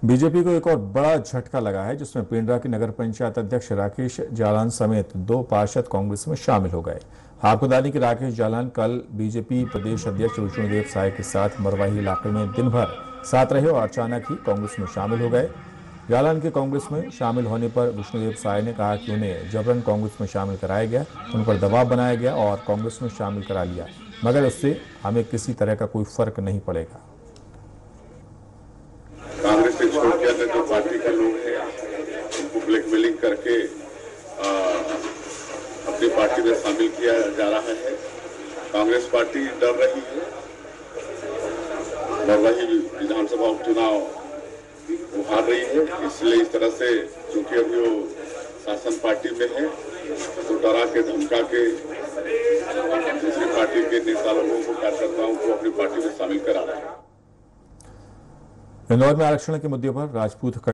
BJP को एक और बड़ा झटका लगा है, जिसमें पिंडरा की नगर पंचायत अध्यक्ष राकेश जालान समेत 2 पार्षद कांग्रेस में शामिल हो गए। आपको बता दें कि राकेश जालान कल बीजेपी प्रदेश अध्यक्ष विष्णुदेव साय के साथ मरवाही इलाके में दिन भर साथ रहे और अचानक ही कांग्रेस में शामिल हो गए। जालान के कांग्रेस में शामिल होने पर विष्णुदेव साय ने कहा कि उन्हें जबरन कांग्रेस में शामिल कराया गया, उन पर दबाव बनाया गया और कांग्रेस में शामिल करा लिया, मगर उससे हमें किसी तरह का कोई फर्क नहीं पड़ेगा। कांग्रेस से छोड़ के अन्य जो पार्टी के लोग हैं उनको ब्लैकमेलिंग करके अपनी पार्टी में शामिल किया जा रहा है। कांग्रेस पार्टी डर रही है और वही विधानसभा उपचुनाव वो हार रही है, इसलिए इस तरह से चूंकि अभी वो शासन पार्टी में है तो डरा के धमका के दूसरी पार्टी के नेता लोगों को, कार्यकर्ताओं को अपनी पार्टी में शामिल करा रहा है। इंदौर में आरक्षण के मुद्दे पर राजपूत